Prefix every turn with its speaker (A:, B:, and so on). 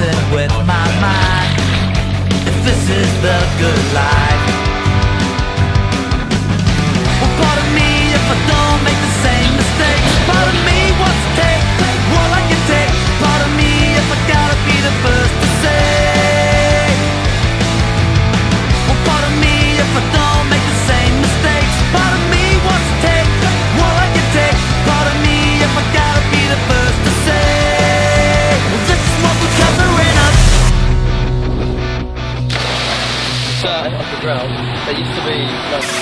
A: dancing with my mind. If this is the good life. Well, pardon me if I don't make the same mistakes. Pardon me what's to take, all I can take. Pardon me if I gotta be the first to say. Well, pardon me if I don't make the same mistakes. Pardon me what's to take, all I can take. Pardon me if I gotta be the first to say. Well, this is what we're covering up.
B: Off the ground, there used to be like